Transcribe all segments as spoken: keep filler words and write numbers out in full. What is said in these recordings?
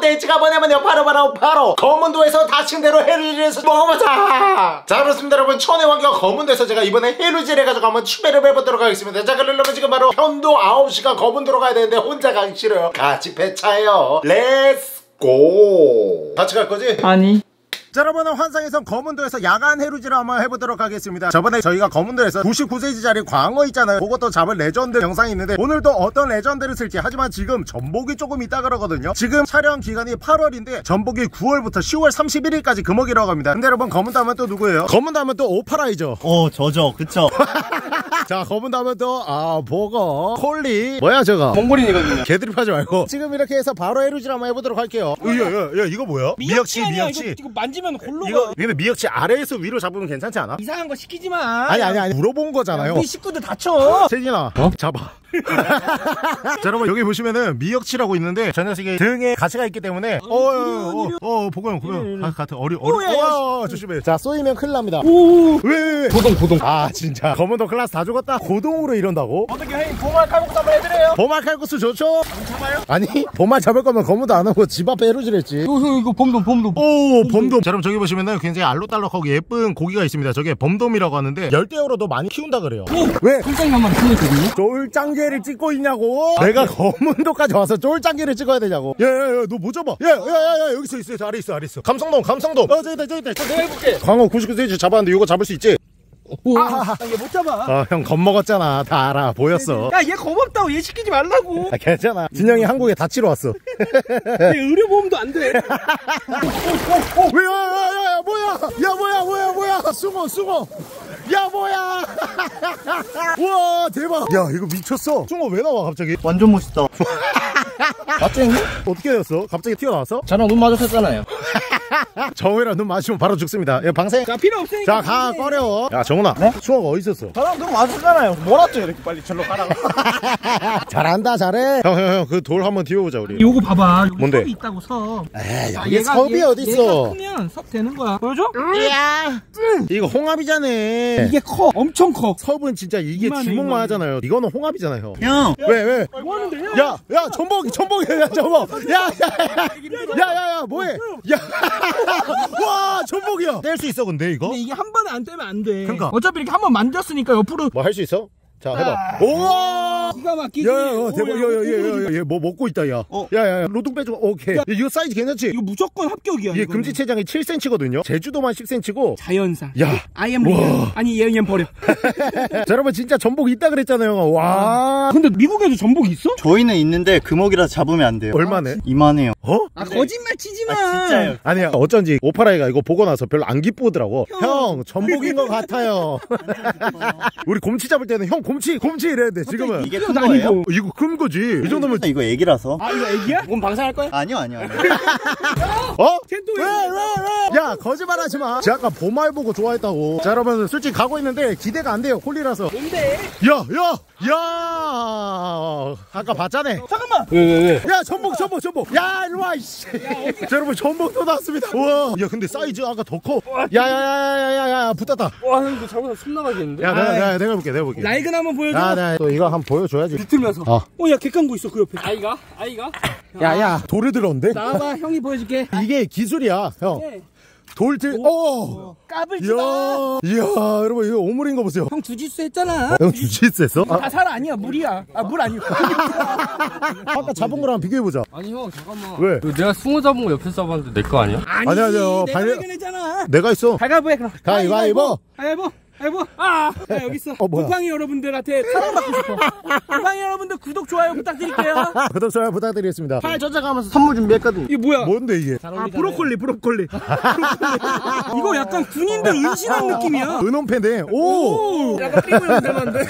구세주가 뭐냐면요, 바로 바로 바로 검은도에서 닥친 대로 해루질에서 먹어보자. 자, 그렇습니다 여러분. 천의 환경 검은도에서 제가 이번에 해루질 해가지고 한번 추배를 해보도록 하겠습니다. 자, 그러려면 지금 바로 편도 아홉 시간 검은도로 가야 되는데 혼자 가기 싫어요. 같이 배차해요. 렛츠 고. 같이 갈 거지? 아니. 자, 여러분은 환상에선 검은도에서 야간 해루질을 한번 해보도록 하겠습니다. 저번에 저희가 검은도에서 구십구 세지짜리 광어 있잖아요. 그것도 잡을 레전드 영상이 있는데 오늘도 어떤 레전드를 쓸지. 하지만 지금 전복이 조금 있다 그러거든요. 지금 촬영 기간이 팔월인데 전복이 구월부터 시월 삼십일일까지 금어기라고 합니다. 근데 여러분, 검은도 하면 또 누구예요? 검은도 하면 또 오파라이죠. 어, 저죠. 그쵸. 자, 검은도 하면 또 아 보거 콜리 뭐야 저거? 몽골인이거든요. 개드립 하지 말고 지금 이렇게 해서 바로 해루질 한번 해보도록 할게요. 야야야, 이거 뭐야? 미역치. 미역치 이거, 이거 만지면 골로 이거 가. 근데 미역치 아래에서 위로 잡으면 괜찮지 않아? 이상한 거 시키지 마. 아니 아니 아니 물어본 거잖아요. 우리 식구들 다쳐. 세진아, 어? 잡아. 자, 여러분 여기 보시면은 미역치라고 있는데 저 녀석이 등에 가시가 있기 때문에 어어어 보고요 보고요. 아, 같은 어리 어리. 와 조심해. 자, 쏘이면 큰일 납니다. 왜왜왜 고동 고동. 아 진짜 검은도 클라스 다 죽었다. 고동으로 이런다고? 어떻게 해? 보말 칼국수 한번 해드려요. 보말 칼국수 좋죠? 안 참아요? 아니 보말 잡을 거면 검은도 안 하고 집 앞에 해루질 했지. 어, 형 이거 범돔 범돔. 오 범돔. 자, 그럼 저기 보시면은 굉장히 알록달록하고 예쁜 고기가 있습니다. 저게 범돔이라고 하는데 열대어로도 많이 키운다 그래요. 왜? 꿀장이 한번 키우거든요. 쫄짱개를 찍고 있냐고. 내가 검은도까지 와서 쫄짱개를 찍어야 되냐고. 야야야, 너 뭐 잡아? 야야야야, 여기 있어 있어. 아래 있어 아래 있어. 감성돔 감성돔. 어 저기 있다 저기 있다. 내가 해볼게. 광어 구십구 세지 잡았는데 이거 잡을 수 있지? 아, 얘 못 잡아. 아, 형 겁먹었잖아. 다 알아. 보였어. 야, 얘 겁없다고. 얘 시키지 말라고. 아, 괜찮아. 진영이 한국에 다치러 왔어. 얘 의료보험도 안 돼. 왜? 야, 야, 야, 뭐야? 야, 뭐야, 뭐야, 뭐야? 숭어, 숭어. 야, 뭐야? 우와, 대박. 야, 이거 미쳤어. 숭어 왜 나와, 갑자기? 완전 멋있다. 갑자기? 어떻게 되었어? 갑자기 튀어나왔어? 저랑 눈 마주쳤잖아요. 정우랑 눈 마주치면 바로 죽습니다. 야, 방생. 자, 필요 없으니까. 자, 가, 꺼려. 야, 정훈아. 네? 숭어가 어디 있었어? 저랑 눈 마주쳤잖아요. 몰았죠, 이렇게 빨리 절로 가라고. 잘한다, 잘해. 형, 형, 형, 그 돌 한번 띄워보자, 우리. 요거 봐봐. 여기 뭔데? 섭이 있다고, 섭. 에이, 아, 여기 얘가- 섭이 얘- 어딨어? 얘가 크면 섭 되는 거야. 보여줘? 이야. 이거 홍합이잖아. 이게 커. 엄청 커. 섭은 진짜 이게 이만해, 주먹만 이만해. 하잖아요. 이거는 홍합이잖아요. 형! 왜, 왜? 뭐 하는데요? 야, 야, 전복이, 전복이, 야, 전복. 야, 야, 야, 야, 야, 야, 뭐해? 야, 와, 전복이야. 뗄 수 있어, 근데 이거? 근데 이게 한 번에 안 떼면 안 돼. 그러니까. 어차피 이렇게 한 번 만졌으니까 옆으로. 뭐 할 수 있어? 자, 해봐. 우와! 기가 막히지. 야, 야, 어, 대박. 야, 야, 야, 야, 야, 얘 뭐 먹고 있다, 야. 어. 야, 야, 야, 로동 빼줘. 오케이. 야, 이거 사이즈 괜찮지? 이거 무조건 합격이야. 이게 이거는. 금지 체장이 칠 센티미터거든요. 제주도만 십 센티미터고. 자연사. 야. 아이엠 리얼. 아니 얘 얘 버려. 자, 여러분 진짜 전복 있다 그랬잖아요. 와. 근데 미국에도 전복이 있어? 저희는 있는데 금어기라 잡으면 안 돼요. 얼마네? 이만해요. 어? 아 거짓말 치지 마. 아, 진짜요. 아니야, 어쩐지 오파라이가 이거 보고 나서 별로 안 기쁘더라고. 형, 형 전복인 것 같아요. 우리 곰치 잡을 때는 형 곰치 곰치 이랬는데 지금은 이게 큰 거예요? 이거 큰 거지. 이 정도면 이거 애기라서. 아 이거 애기야? 그럼 방송할 거야? 아니요, 아니요, 아니요. 어? 쟤또 왜, 왜, 왜? 야, 거짓말하지 마. 제가 아까 보말 보고 좋아했다고. 자, 여러분 솔직히 가고 있는데 기대가 안 돼요. 콜리라서. 뭔데? 야, 야, 야. 아까 봤잖아. 잠깐만. 왜, 왜, 왜? 야, 전복, 전복, 전복. 야, 일로 와, 이씨. 자, 여러분, 전복 또 나왔습니다. 우와. 야, 근데 사이즈 아까 더 커. 야, 야, 야, 야, 야, 야, 붙었다. 와 이거 잘못하면 숨 나가겠는데? 야, 내가, 내가, 내가 볼게, 내가 볼게. 라이근 한번 보여줘. 야, 내가 또 이거 한번 보여줘야지. 비틀면서. 어. 어야 객관고 있어 그 옆에. 아이가? 아이가? 야, 야, 돌을 들었는데? 나와봐 형이 보여줄게. 이게 기술이야, 형. 네. 돌 들, 오! 까불지 마. 이야, 이야, 여러분, 이거 오물인 거 보세요. 형 주짓수 했잖아. 형 주짓수 했어? 아, 다 살 아니야 물이야. 아 물 아니야. 아까 잡은 거랑 비교해보자. 아니 형 잠깐만. 왜? 이거 내가 숭어 잡은 거 옆에서 잡았는데 내 거 아니야? 아니지. 아니야, 아니야. 내가 발- 발견했잖아. 내가 있어. 가위바위보 해 그럼. 가위바위보. 가위바위보. 가위바위보. 아, 야, 여기 있어. 어, 뭐야? 쿠팡이 여러분들한테 사랑받고 싶어. 쿠팡이 여러분들 구독 좋아요 부탁드릴게요. 구독, 좋아요 부탁드리겠습니다. 팔 저장하면서 선물 준비했거든. 이게 뭐야? 뭔데, 이게? 아 브로콜리 브로콜리. 브로콜리. 이거 약간 군인들 은신한 느낌이야. 은원패네. 오! 오. 약간 삐꾸형 닮았는데.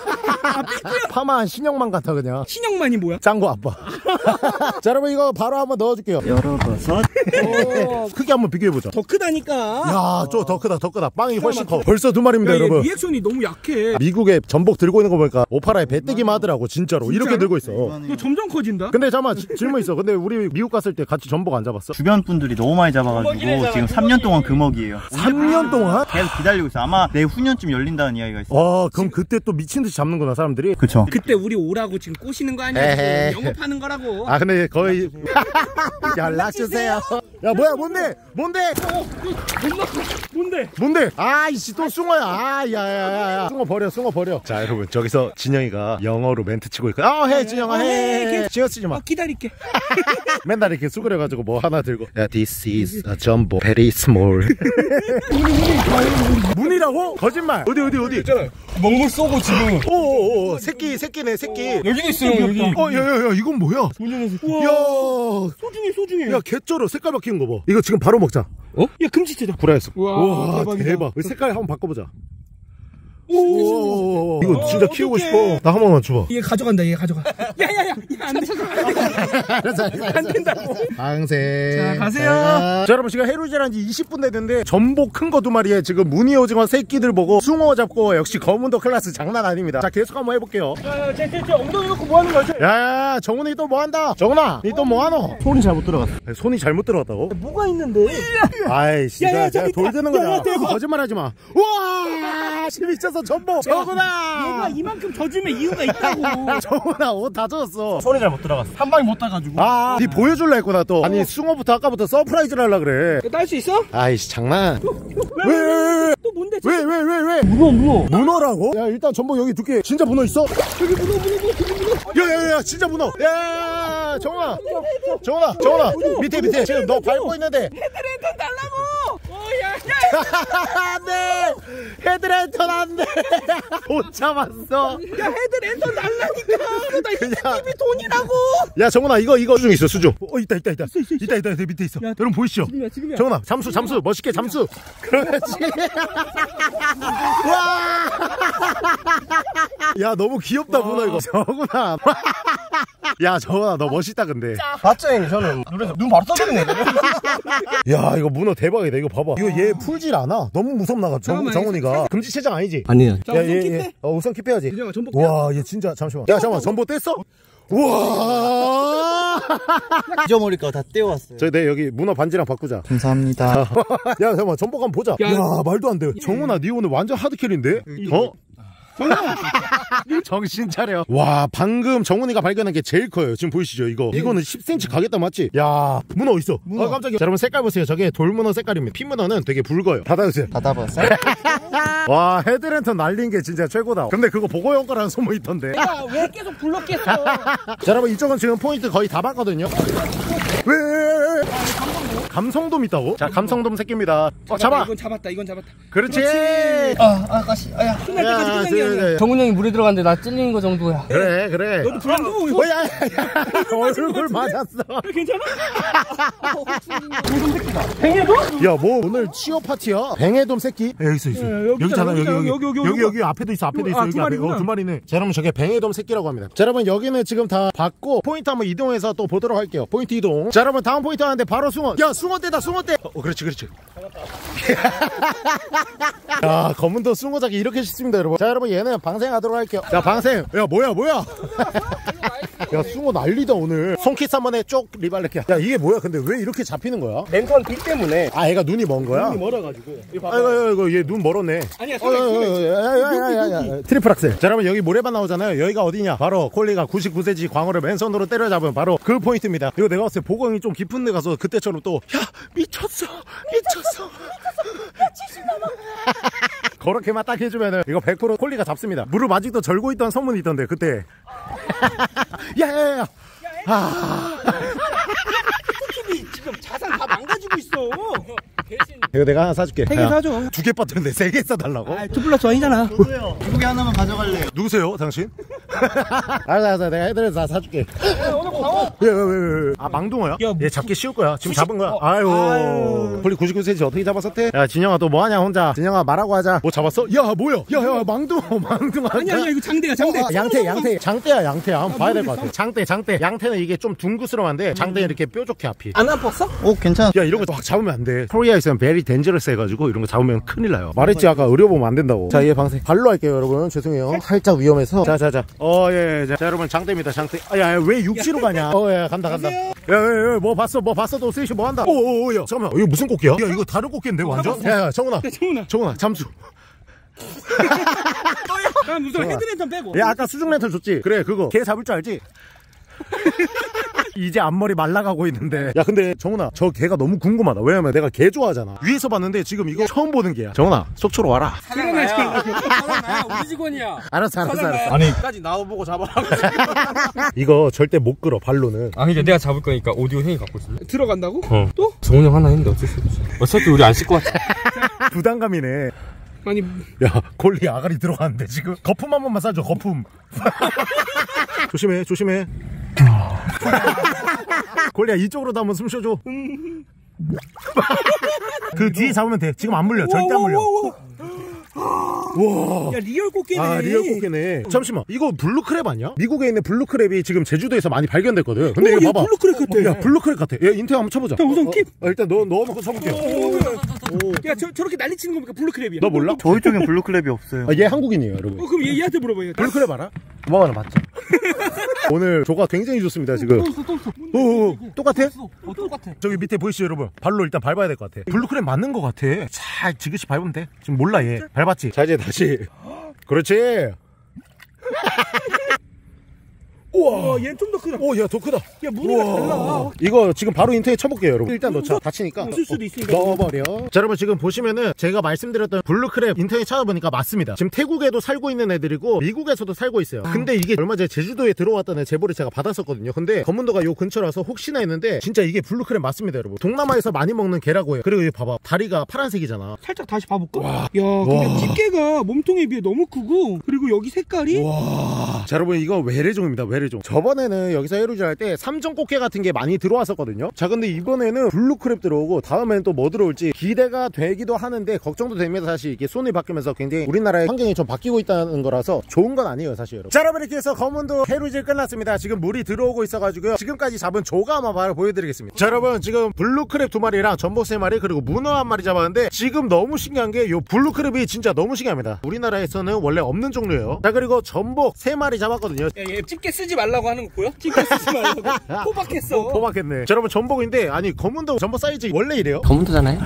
파마한 신형만 같아, 그냥. 신형만이 뭐야? 짱구 아빠. 자, 여러분, 이거 바로 한번 넣어줄게요. 열어봐서. 오. 크게 한번 비교해보자. 더 크다니까. 야, 저 더 크다, 더 크다. 빵이 훨씬 커. 벌써 두 마리입니다, 야, 얘 여러분. 리액션이 너무 약해. 미국에 전복 들고 있는 거 보니까 오파라에 배뜨기만 하더라고, 진짜로. 이렇게 진짜로? 들고 있어. 이거 점점 커진다. 근데 잠깐만, 지- 질문 있어. 근데 우리 미국 갔을 때 같이 전복 안 잡았어? 주변 분들이 너무 많이 잡아가지고 지금 삼 년 동안 금어기예요. 삼 년 동안? 계속 기다리고 있어요. 아마 내후년쯤 열린다는 이야기가 있어요. 와, 그럼 그때 또 미친 듯이 잡는구나, 사람들이. 그쵸. 그때 우리 오라고 지금 꼬시는 거 아니야? 에헤. 지금 영업하는 거라고. 달라고. 아 근데 거의 연락 주세요. 야 뭐야 뭔데 뭔데 뭔데? 뭔데? 아이씨 또 숭어야. 아야야야야 숭어 버려 숭어 버려. 자 여러분 저기서 진영이가 영어로 멘트 치고 있고 아해 진영아 해. 신경 쓰지 마. 아, 기다릴게. 맨날 이렇게 수그려가지고 뭐 하나 들고 야 this is a jumbo very small. 문이라고? 거짓말. 어디 어디 어디 있잖아. 먹물 쏘고 지금. 오오오 새끼 새끼네 새끼. 여기도 있어요 여기. 어 야야야 이건 뭐야? 우와. 야 소중해 소중해. 야 개쩔어 색깔 바뀌는 거 봐. 이거 지금 바로 먹자. 어? 야 금지체다. 구라였어. 우와, 대박이다. 대박. 색깔 한번 바꿔보자. 오, 이거 진짜 키우고 싶어. 나 한 번만 줘봐. 얘 가져간다. 얘 가져가. 야야야. 안 돼. 안 된다고. 방생. 자, 가세요. 자 여러분 지금 해루질한 지 이십 분 됐는데 전복 큰 거 두 마리에 지금 무늬 오징어 새끼들 보고 숭어 잡고 역시 검은도 클라스 장난 아닙니다. 자 계속 한번 해볼게요. 야야 쟤쟤 엉덩이 놓고 뭐 하는 거야? 쟤? 야야 정훈이 또 뭐 한다. 정훈아 니 또 뭐 하노? 손이 잘못 들어갔어. 손이 잘못 들어갔다고? 뭐가 있는데? 아이씨 야, 야, 제가 저기 돌 있다. 드는 야, 거잖아. 야, 대박. 거짓말 하지 마. 우와 미쳤어 전복. 정훈아 얘가 이만큼 젖으면 이유가 있다고. 정훈아 옷 다 젖었어. 손이 잘 못 들어갔어. 한 방에 못 따가지고. 아, 니 보여줄라 했구나 또. 아니 숭어부터 아까부터 서프라이즈를 하려 그래. 딸 수 있어? 아이씨 장난. 왜 왜 왜 또 뭔데? 왜 왜 왜 왜? 문어 문어. 문어라고? 야 일단 전복 여기 두께. 진짜 문어 있어? 저기 문어 문어 문어 저기 문어. 야야야 진짜 문어. 야 정훈아 정훈아 정훈아 밑에 밑에 지금 너 밟고 있는데. 헤드랜턴 달라고. 오야. 안돼 헤드랜턴 안돼. 못 참았어. 야 헤드랜턴 달라니까. 나 그냥- 이게 돈이라고. 야 정훈아 이거 이거 수중 있어 수중. 어 있다 있다 있다 있다 있다 있다 밑에 있어. 야, 여러분 보이시죠? 지금이야 지금이야. 정훈아 잠수 잠수 멋있게 잠수. 그렇지. 와. 야 너무 귀엽다 문어 이거. 정훈아. 야 정훈아 너 멋있다 근데. 봤죠 형님 저는 눈에서 눈 바로 떠지네. 야 이거 문어 대박이다. 이거 봐봐. 이거 얘 풀질 않아. 너무 무섭나가 정, 잠깐만, 정훈이가. 금지체장 아니지? 아니야. 자 우선 킵해. 어 우선 킵해야지. 진영아 전복. 와 얘 진짜 잠시만. 야 잠깐만 전보 뗐어? 우와. 잊어버릴 거 다 떼어왔어요. 저희 내 여기 문어 반지랑 바꾸자. 감사합니다. 야 잠깐만 전복 한번 보자. 야, 야, 말도 안 돼. 정훈아 니 오늘 완전 하드캐리인데? 어? 정신 차려. 와 방금 정훈이가 발견한 게 제일 커요. 지금 보이시죠 이거. 이거는 십 센티미터 가겠다 맞지? 야 문어 있어. 아 깜짝이야. 자, 여러분 색깔 보세요. 저게 돌문어 색깔입니다. 핀문어는 되게 붉어요. 닫아주세요. 닫아봤어요? 와 헤드랜턴 날린 게 진짜 최고다. 근데 그거 보고 온 거라는 소문이 있던데. 야 왜 계속 불렀겠어? 자 여러분 이쪽은 지금 포인트 거의 다 봤거든요. 왜, 왜, 왜? 감성돔 있다고? 자 감성돔 새끼입니다. 어 잡아. 이건 잡았다. 이건 잡았다. 그렇지. 아, 아가씨, 아야. 끝날 때까지 야, 끝난 게 아니야. 저, 저, 정훈 형이 물에 들어갔는데 나 찔리는 거 정도야. 그래 그래. 너도 불안도. 어, 야, 야, 야. 얼굴 맞았어. 괜찮아? 뱅에돔? 야, 뭐 오늘 취업 파티야? 뱅에돔 새끼? 야, 여기 있어, 있어. 야, 여기 여기 있잖아, 있잖아, 여기, 여기, 여기, 여기, 여기, 여기. 여기 앞에도 있어, 앞에도 있어, 아, 여기 두 앞에. 마리구나. 어, 두 마리네. 자, 여러분 저게 뱅에돔 새끼라고 합니다. 자, 여러분 여기는 지금 다 봤고 포인트 한번 이동해서 또 보도록 할게요. 포인트 이동. 자, 여러분 다음 포인트 하는데 바로 숭어. 야, 숭어떼다, 숭어떼. 어, 그렇지, 그렇지. 야, 검은도 숭어 잡기 이렇게 쉽습니다, 여러분. 자, 여러분 얘는 방생하도록 할게요. 자, 방생. 야, 뭐야, 뭐야? 야, 숭어 난리다 오늘. 손키스 한 번에 쪽 리발레키야. 야, 이게 뭐야? 근데 왜 이렇게 잡히는 거야? 랜턴 빛 때문에. 아, 얘가 눈이 먼 거야? 눈이 멀어가지고. 이거 봐봐. 아이고, 아이고, 얘 눈 멀었네. 아니야. 어, 어, 어, 야, 야, 야, 야, 야. 트리플 악셀. 자, 여러분 여기 모래밭 나오잖아요. 여기가 어디냐? 바로 콜리가 구십구 세지 광어를 맨손으로 때려잡은 바로 그 포인트입니다. 이거 내가 봤을 때 보강이 좀 깊은 데 가서 그때처럼 또 야 미쳤어 미쳤어 그렇게만 딱 해주면은 이거 백 퍼센트 콜리가 잡습니다. 무릎 아직도 절고 있던 소문이 있던데 그때. 야야야. 아. 지금 자산 다 망가지고 있어. 이거 내가 하나 사줄게. 세 개 사줘. 두 개 빠졌는데 세 개 사달라고? 아, 투 플러스 원이잖아. 저도요. 두 개 하나만 가져갈래요. 누구세요, 당신? 알았어, 알았어. 내가 애들에서 다 사줄게. 오늘 광어. 왜, 왜, 왜, 왜? 아, 망둥어야? 야, 얘 잡기 쉬울 거야. 지금 구십 잡은 거야. 어, 아유. 아유. 폴리 구십구 세지 어떻게 잡았었대? 야, 진영아, 또 뭐하냐, 혼자. 진영아, 말하고 하자. 뭐 잡았어? 야, 뭐야? 야, 야, 망둥어, 망둥어. 아니야, 아니야, 이거 장대야, 장대. 어, 양태, 양태. 장대야, 양태야. 한번 봐야 될 것 같아. 장대, 장대. 양태는 이게 좀 둥그스러운데, 장대는 이렇게 뾰족해, 앞이. 안 아팠어? 오, 괜찮아. 야, 이런 거 막 잡으면 안 돼. 코리아에서는 베리 덴저러스 해가지고, 이런 거 잡으면 큰일 나요. 말했지, 아까 의료보면 안 된다고. 자, 얘 방생. 발로 할게요, 여러분. 죄송해요. 살짝 위험해서. 자, 자, 자. 어, 예, 예. 자, 자, 여러분, 장대입니다, 장대. 아, 야, 야, 왜 육지로 가냐? 어, 야, 간다, 간다. 야, 야, 야, 뭐 봤어, 뭐 봤어, 또 스위시 뭐 한다. 오, 오, 오, 야, 잠깐만. 어, 이거 무슨 꽃게야? 야, 이거 다른 꽃게인데, 완전? 야, 야, 정훈아. 정훈아. 정훈아, 잠수. 야, 무슨 헤드랜턴 빼고. 야, 아까 수중 렌털 줬지? 그래, 그거. 걔 잡을 줄 알지? 이제 앞머리 말라가고 있는데. 야 근데 정훈아 저 개가 너무 궁금하다. 왜냐면 내가 개 좋아하잖아. 위에서 봤는데 지금 이거 처음 보는 개야. 정훈아 속초로 와라. 사장 나야. 사장 나야. 우리 직원이야. 알았어 알았어 알았어. 아니 까지 나와보고 잡아라고. 이거 절대 못 끌어 발로는. 아니 이제 내가 잡을 거니까 오디오 형이 갖고 있어. 들어간다고? 어. 또? 정훈이 형 하나 했는데 어쩔 수 없어. 어차피 우리 안 씻고 왔지. 부담감이네. 아니 야 골리 아가리 들어갔는데 지금 거품 한 번만 싸줘. 거품. 조심해 조심해. 골리야 이쪽으로도 한번 숨 쉬어줘. 그 뒤에 잡으면 돼. 지금 안 물려. 절대 안 물려. 와. 야 리얼 꽃게네. 아 리얼 꽃게네. 잠시만 이거 블루크랩 아니야? 미국에 있는 블루크랩이 지금 제주도에서 많이 발견됐거든. 근데 오, 이거 얘 봐봐. 블루크랩 같아. 야 블루크랩 같아. 얘 인터넷 한번 쳐보자. 자, 우선 어, 킵. 어, 일단 넣어 넣어놓고 쳐볼게요. 야 저, 저렇게 난리치는 겁니까 블루크랩이야? 너 몰라? 저희 쪽엔 블루크랩이 없어요. 아, 얘 한국인이에요 여러분. 어, 그럼 얘, 얘한테 물어봐요. 블루크랩 알아? 뭐가 맞죠? 오늘 조가 굉장히 좋습니다 지금. 오, 오, 똑같아? 어 똑같아. 저기 밑에 보이시죠 여러분? 발로 일단 밟아야 될 것 같아. 블루크랩 맞는 것 같아. 잘 지그시 밟으면 돼. 지금 몰라 얘. 밟았지? 자 이제 다시. 그렇지. 우와. 와 얘는 좀 더 크다. 오, 야, 더 크다. 야 무늬가 달라. 이거 지금 바로 인터넷 쳐볼게요, 여러분. 일단 넣자. 다치니까. 웃을 수도 있으니까. 넣어버려. 자, 여러분 지금 보시면은 제가 말씀드렸던 블루크랩 인터넷 찾아보니까 맞습니다. 지금 태국에도 살고 있는 애들이고 미국에서도 살고 있어요. 근데 이게 얼마 전에 제주도에 들어왔던 애 제보를 제가 받았었거든요. 근데 검문도가 요 근처라서 혹시나 했는데 진짜 이게 블루크랩 맞습니다, 여러분. 동남아에서 많이 먹는 개라고 해요. 그리고 여기 봐봐. 다리가 파란색이잖아. 살짝 다시 봐볼까? 야 근데 와. 집게가 몸통에 비해 너무 크고 그리고 여기 색깔이 와. 자, 여러분 이거 외래종입니다, 외래종. 저번에는 여기서 해루질 할 때 삼종 꽃게 같은 게 많이 들어왔었거든요. 자, 근데 이번에는 블루크랩 들어오고 다음에는 또 뭐 들어올지 기대가 되기도 하는데 걱정도 됩니다. 사실 이게 손이 바뀌면서 굉장히 우리나라의 환경이 좀 바뀌고 있다는 거라서 좋은 건 아니에요, 사실 여러분. 자, 여러분 이렇게 해서 검은도 해루질 끝났습니다. 지금 물이 들어오고 있어가지고요. 지금까지 잡은 조가 한번 바로 보여드리겠습니다. 자, 여러분 지금 블루크랩 두 마리랑 전복 세 마리 그리고 문어 한 마리 잡았는데 지금 너무 신기한 게 요 블루크랩이 진짜 너무 신기합니다. 우리나라에서는 원래 없는 종류예요. 자, 그리고 전복 세 마리 잡았거든요. 야얘 집게 쓰지 말라고 하는 거 보여? 집게 쓰지 말라고 포박했어. 포박했네. 자, 여러분 전복인데 아니 검은도 전복 사이즈 원래 이래요? 검은도잖아요.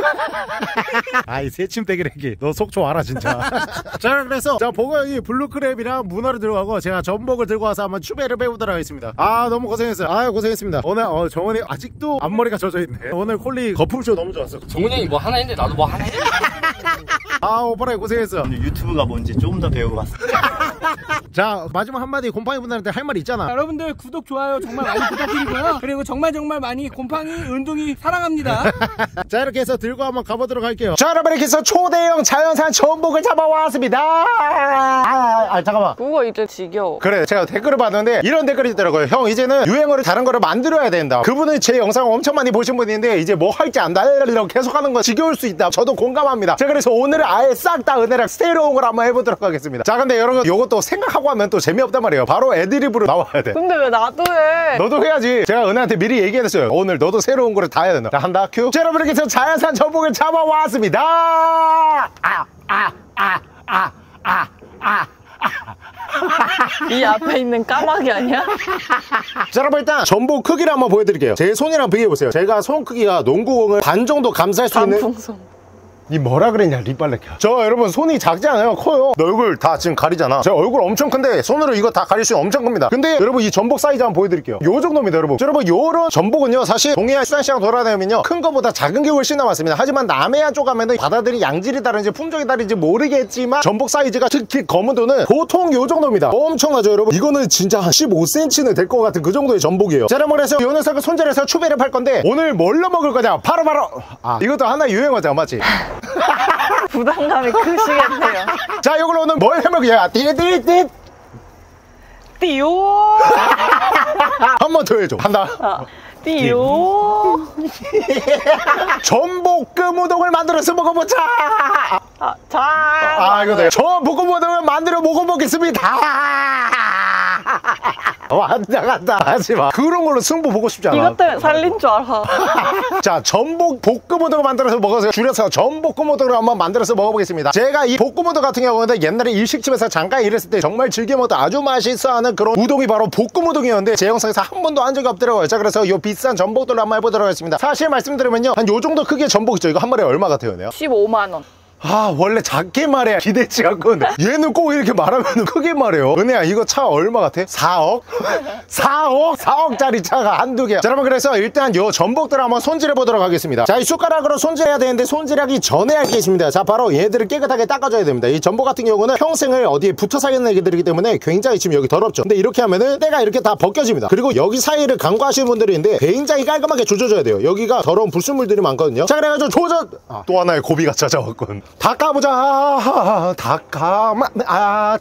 아이 새침대기래기 너 속초 알아 진짜. 자, 그래서 자 보고 여기 블루크랩이랑 문어를 들어가고 제가 전복을 들고 와서 한번 추배를 빼보도록 하겠습니다. 아 너무 고생했어요. 아 고생했습니다. 오늘 어, 정원이 아직도 앞머리가 젖어있네. 오늘 콜리 거품쇼 너무 좋았어. 정훈이 형이 뭐 하나 했는데 나도 뭐 하나 해. 아 오빠라 고생했어. 유튜브가 뭔지 조금 더 배우고 왔습니다. 자 마지막 한마디 곰팡이 분들한테 할 말 있잖아. 여러분들 구독 좋아요 정말 많이 부탁드리고요. 그리고 정말 정말 많이 곰팡이 은둥이 사랑합니다. 자 이렇게 해서 들고 한번 가보도록 할게요. 자 여러분 이렇게 해서 초대형 자연산 전복을 잡아왔습니다. 아, 아 잠깐만. 그거 이제 지겨워. 그래 제가 댓글을 봤는데 이런 댓글이 있더라고요. 형 이제는 유행어를 다른 거를 만들어야 된다. 그분은 제 영상을 엄청 많이 보신 분인데 이제 뭐 할지 안다 이러고 계속 하는 거 지겨울 수 있다. 저도 공감합니다. 자 그래서 오늘은 아예 싹 다 은혜랑 새로운 걸 한번 해보도록 하겠습니다. 자 근데 여러분 요것도 생각하고 하면 또 재미없단 말이에요. 바로 애드립으로 나와야 돼. 근데 왜 나도 해? 너도 해야지. 제가 은혜한테 미리 얘기했어요. 오늘 너도 새로운 거를 다 해야 된다. 자 한다 큐. 자 여러분 이렇게 해서 자연산 전복을 잡아왔습니다. 아 아 아 아 아 아 아 이 앞에 있는 까마귀 아니야? 자 여러분 일단 전복 크기를 한번 보여드릴게요. 제 손이랑 비교해보세요. 제가 손 크기가 농구공을 반 정도 감쌀 수 있는 단풍선. 니 뭐라 그랬냐 립발레 켜. 저 여러분 손이 작지 않아요? 커요. 너 얼굴 다 지금 가리잖아. 제 얼굴 엄청 큰데 손으로 이거 다 가릴 수 있는 엄청 큽니다. 근데 여러분 이 전복 사이즈 한번 보여드릴게요. 요 정도입니다 여러분. 자, 여러분 요런 전복은요 사실 동해안 수산시장 돌아다니면요 큰 거보다 작은 게 훨씬 남았습니다. 하지만 남해안 쪽 가면은 바다들이 양질이 다른지 품종이 다른지 모르겠지만 전복 사이즈가 특히 검은도는 보통 요 정도입니다. 엄청나죠 여러분. 이거는 진짜 한 십오 센티미터는 될 것 같은 그 정도의 전복이에요. 자 여러분 그래서 요 녀석을 손질해서 추배를 팔 건데 오늘 뭘로 먹을 거냐 바로바로 바로. 아 이것도 하나 유행어죠 맞지? 부담감이 크시겠네요. 자 이걸로 오늘 뭘 해먹을게요. 띠띠띠 띠요. 한 번 더 해줘. 한다. 아, 띠요. 전복금 우동을 만들어서 먹어보자. 아, 자. 아 이거 돼. 전복금 우동을 만들어 먹어보겠습니다. 왔다 갔다 하지마. 그런 걸로 승부 보고 싶지 않아. 이것 때문에 살린 줄 알아. 자 전복 볶음 우동을 만들어서 먹어서 줄여서 전복금 우동을 한번 만들어서 먹어보겠습니다. 제가 이 볶음 우동 같은 경우는 옛날에 일식집에서 잠깐 일했을 때 정말 즐겨 먹던 아주 맛있어하는 그런 우동이 바로 볶음 우동이었는데 제 영상에서 한 번도 한 적이 없더라고요. 자 그래서 이 비싼 전복들로 한번 해보도록 하겠습니다. 사실 말씀드리면요 한 요 정도 크기의 전복 있죠. 이거 한 마리에 얼마 같아요? 십오만 원. 아 원래 작게 말해야 기대치 같거든. 얘는 꼭 이렇게 말하면 크게 말해요. 은혜야 이거 차 얼마 같아? 사억? 사억? 사억짜리 차가 한두 개야. 자 여러분 그래서 일단 요 전복들을 한번 손질해 보도록 하겠습니다. 자 이 숟가락으로 손질해야 되는데 손질하기 전에 할 게 있습니다. 자 바로 얘들을 깨끗하게 닦아줘야 됩니다. 이 전복 같은 경우는 평생을 어디에 붙어 살겠는 애들이기 때문에 굉장히 지금 여기 더럽죠. 근데 이렇게 하면은 때가 이렇게 다 벗겨집니다. 그리고 여기 사이를 간과하시는 분들이 있는데 굉장히 깔끔하게 조져줘야 돼요. 여기가 더러운 불순물들이 많거든요. 자 그래가지고 조져 아, 또 하나의 고비가 찾아왔군. 닦아보자. 닦아마 아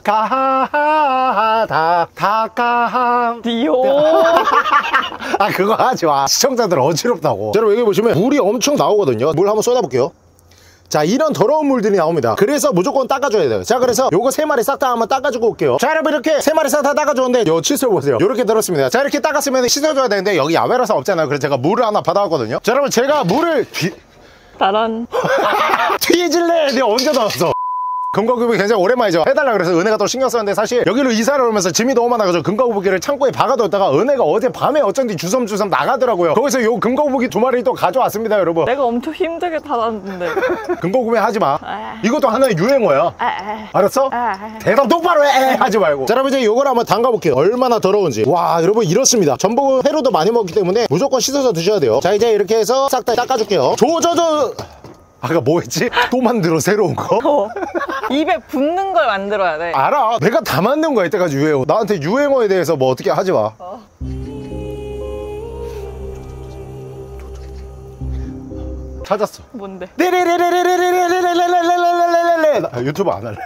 닦아 다 닦아 디오. 아 그거 하지 마. 시청자들 어지럽다고. 자, 여러분 여기 보시면 물이 엄청 나오거든요. 물 한번 쏟아볼게요. 자 이런 더러운 물들이 나옵니다. 그래서 무조건 닦아줘야 돼요. 자 그래서 요거 세 마리 싹 다 한번 닦아주고 올게요. 자 여러분 이렇게 세 마리 싹 다 닦아줬는데 요 칫솔 보세요. 요렇게 들었습니다. 자 이렇게 닦았으면 씻어줘야 되는데 여기 야외라서 없잖아요. 그래서 제가 물을 하나 받아왔거든요. 자 여러분 제가 물을 뒤... 따란. 뒤질래 내가 언제 나왔어. 금과구부기 굉장히 오랜만이죠. 해달라 그래서 은혜가 또 신경 썼는데 사실 여기로 이사를 오면서 짐이 너무 많아가지고 금과구부기를 창고에 박아뒀다가 은혜가 어제 밤에 어쩐지 주섬주섬 나가더라고요. 거기서 요 금과구부기 두 마리 또 가져왔습니다 여러분. 내가 엄청 힘들게 달았는데. 금과구부기 하지마. 아. 이것도 하나의 유행어야. 아, 아. 알았어? 아. 대답 똑바로 해 하지 말고. 자 여러분 이제 요걸 한번 담가볼게요. 얼마나 더러운지. 와 여러분 이렇습니다. 전복은 회로도 많이 먹기 때문에 무조건 씻어서 드셔야 돼요. 자 이제 이렇게 해서 싹 다 닦아줄게요. 조조조. 아까 뭐 했지? 또 만들어 새로운 거? 어. 입에 붙는 걸 만들어야 돼. 알아. 내가 다 만든 거야 이때까지 유행어. 나한테 유행어에 대해서 뭐 어떻게 하지 마. 어. 찾았어. 뭔데? 아, 유튜브 안 할래.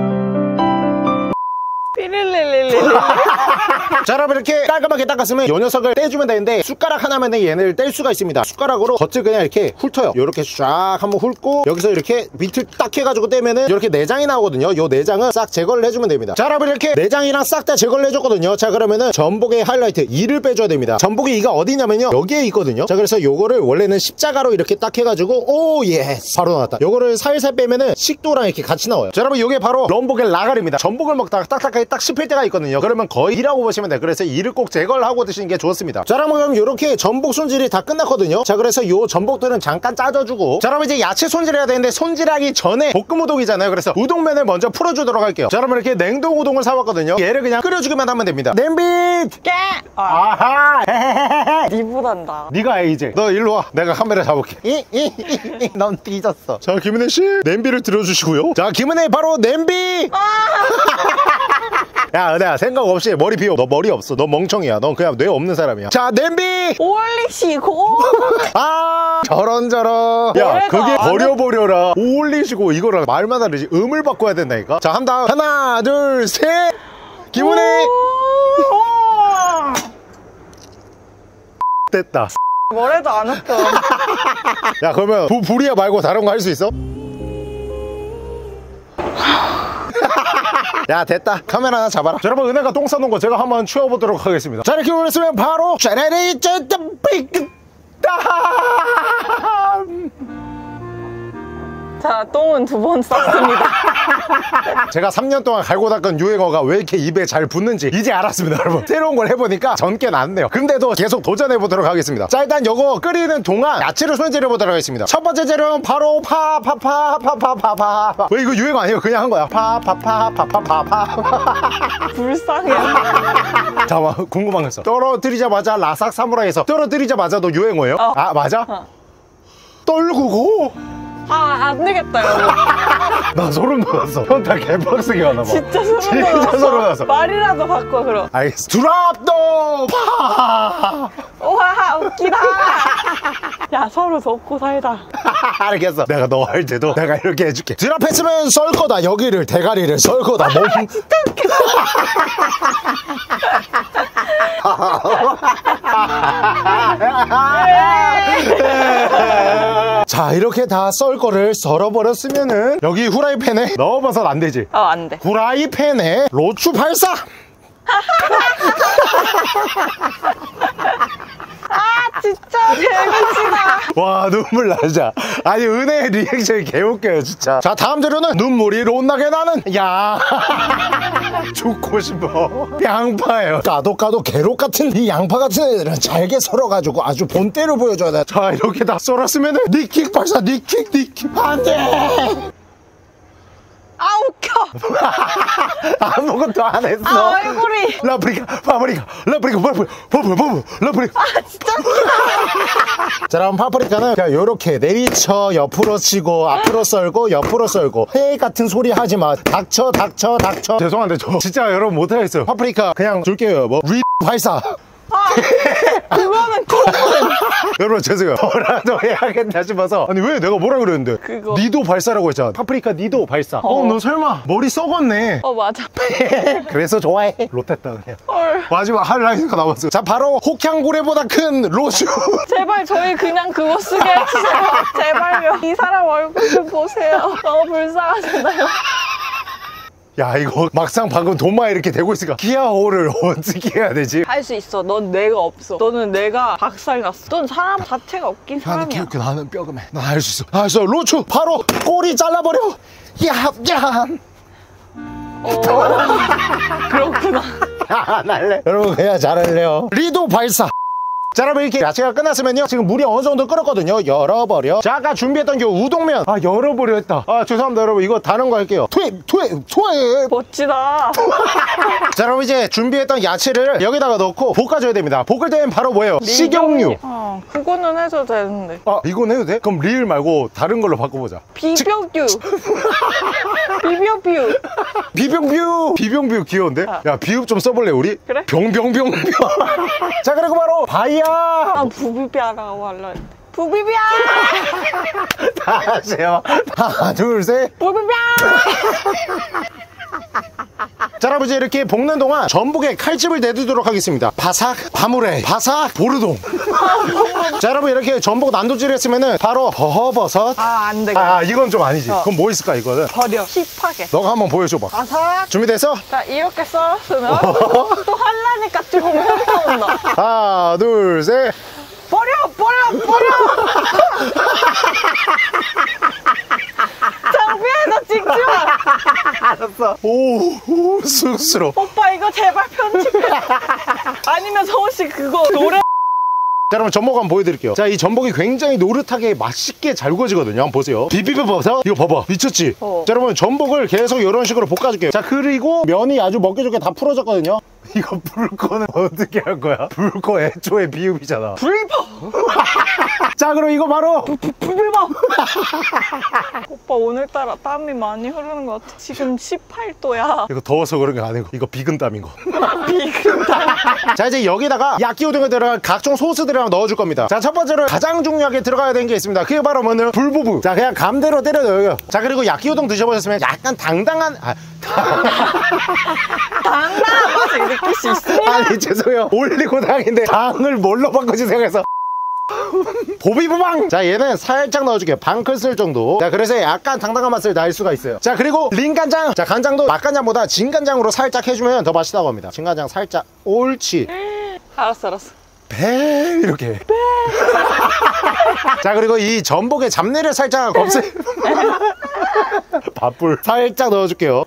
삐릴릴릴릴. 자 여러분 이렇게 깔끔하게 닦았으면 요 녀석을 떼주면 되는데 숟가락 하나면 얘네를 뗄 수가 있습니다. 숟가락으로 겉을 그냥 이렇게 훑어요. 요렇게 쫙 한번 훑고 여기서 이렇게 밑을 딱 해가지고 떼면은 이렇게 내장이 나오거든요. 요 내장은 싹 제거를 해주면 됩니다. 자 여러분 이렇게 내장이랑 싹 다 제거를 해줬거든요. 자 그러면은 전복의 하이라이트 이를 빼줘야 됩니다. 전복이 이가 어디냐면요 여기에 있거든요. 자 그래서 요거를 원래는 십자가로 이렇게 딱 해가지고 오 예 바로 나왔다. 요거를 살살 빼면은 식도랑 이렇게 같이 나와요. 자 여러분 요게 바로 럼복의 라갈입니다. 전복을 먹다가 딱딱하게 딱 씹힐 때가 있거든요. 그러면 거의 이라고 보시면 돼요. 그래서 이를 꼭 제거를 하고 드시는 게 좋습니다. 자 여러분 그럼 이렇게 전복 손질이 다 끝났거든요. 자 그래서 요 전복들은 잠깐 짜져주고 자 그럼 이제 야채 손질해야 되는데 손질하기 전에 볶음 우동이잖아요. 그래서 우동면을 먼저 풀어주도록 할게요. 자 여러분 이렇게 냉동 우동을 사왔거든요. 얘를 그냥 끓여주기만 하면 됩니다. 냄비 깨! 아, 아하 니보단다. 네가 해 이제. 너 일로 와. 내가 카메라 잡을게. 이이이이 넌 삐졌어. 자 김은혜 씨 냄비를 들어주시고요. 자 김은혜 바로 냄비. 야 은혜야 생각 없이 머리 비워. 너 머리 없어. 너 멍청이야. 넌 그냥 뇌 없는 사람이야. 자 냄비 올리시고. 아 저런저런. 야 내가 그게 안 버려버려라 올리시고 이거랑 말만 다르지. 음을 바꿔야 된다니까. 자 한다 하나 둘 셋 김은혜 됐다. 뭐래도 안 했어. 야 그러면 부, 불이야 말고 다른 거 할 수 있어? 야 됐다. 카메라 하나 잡아라. 자, 여러분 은혜가 똥 싸놓은 거 제가 한번 치워보도록 하겠습니다. 자 이렇게 올렸으면 바로 짜라리 짠다 삐끗 자, 똥은 두 번 쌌습니다. 제가 삼 년 동안 갈고 닦은 유행어가 왜 이렇게 입에 잘 붙는지 이제 알았습니다 여러분. 새로운 걸 해보니까 전께 낫네요. 근데도 계속 도전해보도록 하겠습니다. 자 일단 요거 끓이는 동안 야채를 손질해보도록 하겠습니다. 첫 번째 재료는 바로 파파파파파파파. 왜 이거 유행어 아니에요? 그냥 한 거야. 파파파파파파파. 불쌍해. 잠깐만 궁금한 거 있어. 떨어뜨리자마자 라삭 사무라이에서 떨어뜨리자마자도 유행어예요? 어. 아 맞아? 어. 떨구고. 아, 안 되겠다, 여보. 나 소름 돋았어. 현타 개빡세게 하나봐. 진짜 소름 돋았어. 진짜 소름 돋았어. 말이라도 바꿔, 그럼. 알겠어. 드랍 더 파. 우와, 웃기다. 야, 서로 돕고 살다. 알겠어. 내가 너 할 때도 내가 이렇게 해줄게. 드랍했으면 썰 거다. 여기를 대가리를 썰 거다. 몸. 진짜 웃기다. 자 이렇게 다 썰 거를 썰어버렸으면은 여기 후라이팬에 넣어봐선 안 되지. 어, 안 돼. 후라이팬에 로추 발사. 아, 진짜 재밌다. 와 눈물 나자. 아니 은혜의 리액션이 개웃겨요 진짜. 자 다음 재료는 눈물이 롯나게 나는 야. 죽고 싶어. 양파예요. 까도 까도 개록 같은 이 양파 같은 애들은 잘게 썰어가지고 아주 본때를 보여줘야 돼. 자, 이렇게 다 썰었으면은 니킥 발사, 니킥, 니킥. 안 돼! 아 웃겨. 아무것도 안 했어. 아 얼굴이. 라프리카, 파프리카, 라프리카, 파프리카, 파프리카, 파프리카, 라프리카. 아 진짜 웃기다. 자, 그럼 파프리카는 그냥 요렇게 내리쳐 옆으로 치고 앞으로 썰고 옆으로 썰고 회 같은 소리 하지 마. 닥쳐, 닥쳐, 닥쳐. 죄송한데 저 진짜 여러분 못하겠어요. 파프리카 그냥 줄게요. 뭐 리 발사. 아 그거는 그거는. 여러분 죄송해요. 뭐라도 해야겠다 싶어서. 아니 왜 내가 뭐라 그랬는데 그거. 니도 발사라고 했잖아. 파프리카 니도 발사. 어 너 설마 머리 썩었네. 어 맞아. 그래서 좋아해. 롯했다 그냥. 헐. 마지막 하이라이트가 나왔어. 자, 바로 혹향고래보다 큰 로슈. 제발 저희 그냥 그거 쓰게 해주세요. 제발요. 이 사람 얼굴 좀 보세요. 너무 불쌍하잖아요. 야, 이거 막상 방금 돈만 이렇게 되고 있으니까 기아호를 어떻게 해야 되지? 할 수 있어. 넌 뇌가 없어. 너는 뇌가 박살났어. 넌 사람 자체가 없긴 나는 사람이야. 기억해. 나는 뼈금해. 나 할 수 있어. 나 할 수 있어. 로추 바로 꼬리 잘라버려. 야, 야. 어, 그렇구나. 안 할래. 여러분 그냥 잘할래요. 리도 발사. 자, 여러분 이렇게 야채가 끝났으면요, 지금 물이 어느 정도 끓었거든요. 열어버려. 자, 아까 준비했던 게 우동면. 아, 열어버려 했다. 아, 죄송합니다 여러분. 이거 다른 거 할게요. 투입 투입 투입. 멋지다. 자, 그럼 이제 준비했던 야채를 여기다가 넣고 볶아줘야 됩니다. 볶을 때는 바로 뭐예요? 식용유. 어, 그거는 해도 되는데. 아, 이건 해도 돼? 그럼 릴 말고 다른 걸로 바꿔보자. 비벼뷰. 비벼뷰. 비병뷰. 비병뷰 귀여운데? 아. 야, 비읍 좀 써볼래 우리? 그래? 병병병병. 자, 그리고 바로 바이야. 난 부비비아라고 하려 했는데. 부비비아. 다시 해요. 하나 둘 셋. 부비비아. 자, 여러분 이제 이렇게 볶는 동안 전복에 칼집을 내두도록 하겠습니다. 바삭 바무레, 바삭 보르동. 자, 여러분 이렇게 전복 난도질 했으면은 바로 버허버섯. 아, 안 돼. 아, 이건 좀 아니지. 어. 그럼 뭐 있을까 이거는? 버려. 힙하게. 너가 한번 보여줘봐. 바삭. 준비됐어? 자, 이렇게 썰었으면 또 할라니까 조금 흘러온다. 하나 둘 셋. 버려, 버려, 버려. 장비에서 찍지 마. 알았어. 오, 오 쑥스러워. 오빠 이거 제발 편집해. 아니면 서울씨 그거 노래. 자, 여러분 전복 한번 보여드릴게요. 자, 이 전복이 굉장히 노릇하게 맛있게 잘 구워지거든요. 한번 보세요. 비비버섯. 이거 봐봐. 미쳤지? 어. 자, 여러분 전복을 계속 이런 식으로 볶아줄게요. 자, 그리고 면이 아주 먹기 좋게 다 풀어졌거든요. 이거 불거는 어떻게 할 거야? 불거 애초에 비읍이잖아. 불법. 자, 그럼 이거 바로 불법. 오빠 오늘따라 땀이 많이 흐르는 것 같아. 지금 십팔 도야. 이거 더워서 그런 게 아니고 이거 비근땀인 거. 비금땀. 자, 이제 여기다가 야끼우동에 들어갈 각종 소스들을 넣어줄 겁니다. 자, 첫 번째로 가장 중요하게 들어가야 되는 게 있습니다. 그게 바로 뭐는 불부부. 자, 그냥 감대로 때려 넣어요. 자, 그리고 야끼우동 드셔보셨으면 약간 당당한 아, 당당한 맛을 느낄 수 있습니다. 아니 죄송해요. 올리고 당인데 당을 뭘로 바꾸지 생각해서 보비부방. 자, 얘는 살짝 넣어줄게요. 반 큰술 정도. 자, 그래서 약간 당당한 맛을 날 수가 있어요. 자, 그리고 린간장. 자, 간장도 맛간장보다 진간장으로 살짝 해주면 더 맛있다고 합니다. 진간장 살짝. 옳지. 알았어, 알았어. 배 이렇게. 자, 그리고 이 전복의 잡내를 살짝 없애. 밥불 살짝 넣어줄게요.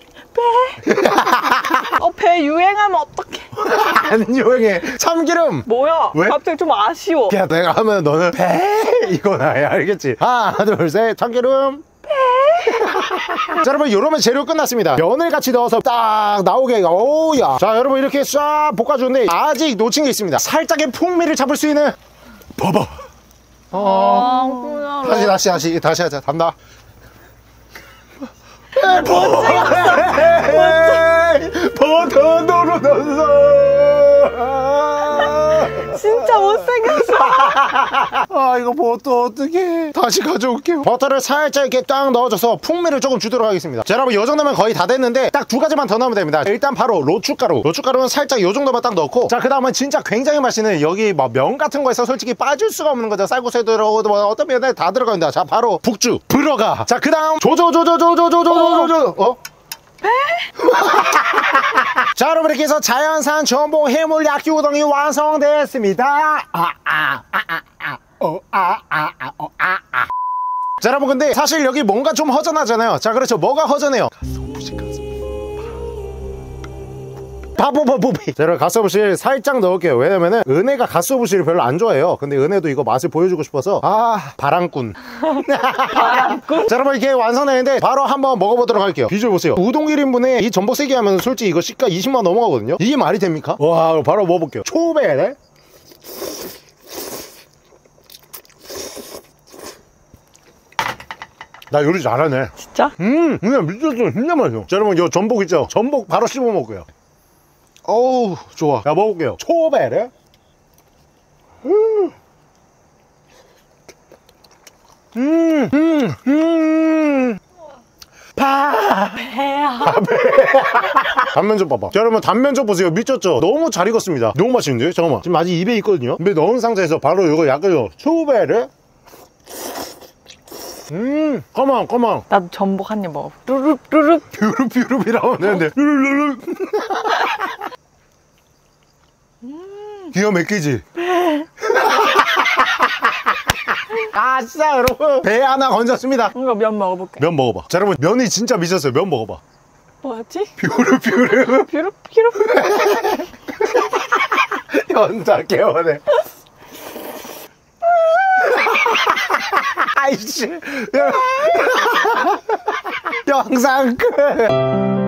어, 배 유행하면 어떡해. 안 유행해. 참기름. 뭐야? 왜? 갑자기 좀 아쉬워. 야, 내가 하면 너는 배 이거나 해. 알겠지? 하나 둘 셋. 참기름. 자, 여러분 요러면 재료 끝났습니다. 면을 같이 넣어서 딱 나오게. 오야. 자, 여러분 이렇게 싹 볶아주는데 아직 놓친 게 있습니다. 살짝의 풍미를 잡을 수 있는. 봐봐. 어. 아, 다시 다시 다시 다시 하자. 간다. 버터도로 넣었어. 진짜 못생겼어. 아, 이거 버터 어떡해. 다시 가져올게요. 버터를 살짝 이렇게 딱 넣어줘서 풍미를 조금 주도록 하겠습니다. 자, 여러분 이 정도면 거의 다 됐는데 딱 두 가지만 더 넣으면 됩니다. 일단 바로 로춧가루. 로춧가루는 살짝 이 정도만 딱 넣고, 자, 그 다음은 진짜 굉장히 맛있는 여기 막 면 같은 거에서 솔직히 빠질 수가 없는 거죠. 쌀국수에 들어가고 뭐 어떤 면에 다 들어갑니다. 자, 바로 북주 불어가. 자, 그 다음 조조조조조조조조조조. 어? 자, 여러분 이렇게 해서 자연산 전복 해물 야끼우동이 완성됐습니다. 아, 아, 아, 아, 아, 어, 아, 아, 아, 어, 아, 아. 자, 여러분 근데 사실 여기 뭔가 좀 허전하잖아요. 자, 그렇죠. 뭐가 허전해요? 가슴, 가슴. 바보바보비. 제가 가스오부실 살짝 넣을게요. 왜냐면은 은혜가 가스오부실을 별로 안 좋아해요. 근데 은혜도 이거 맛을 보여주고 싶어서. 아, 바람꾼. 바람꾼. 자, 여러분 이게 완성되는데 바로 한번 먹어보도록 할게요. 비주얼 보세요. 우동 일 인분에 이 전복 세 개 하면 솔직히 이거 시가 이십만 원 넘어가거든요. 이게 말이 됩니까? 와, 바로 먹어볼게요. 초배네. 나 요리 잘하네. 진짜? 음, 그냥 미쳤어. 진짜 맛있어. 자, 여러분, 요 전복 있죠? 전복 바로 씹어 먹을게요. 어우, 좋아. 자, 먹을게요. 초배래. 음, 음, 음, 음. 파. 배야. 단면적 봐봐. 자, 여러분, 단면적 보세요. 미쳤죠? 너무 잘 익었습니다. 너무 맛있는데요? 잠깐만. 지금 아직 입에 있거든요? 근데 넣은 상태에서 바로 이거 약간 초배래. 음, 컴온, 컴온. 나도 전복 한 입 먹어. 루룹 루룹. 뷰룹, 뷰룹이라고 하는데. 루룹, 음. 기가 막히지? 아싸, 여러분. 배 하나 건졌습니다. 이거 면 먹어볼게. 면 먹어봐. 자, 여러분, 면이 진짜 미쳤어요. 면 먹어봐. 뭐지? 뷰룹, 뷰룹. 뷰룹 뷰룹. 연자 개원해. 아이씨. 영상 끝.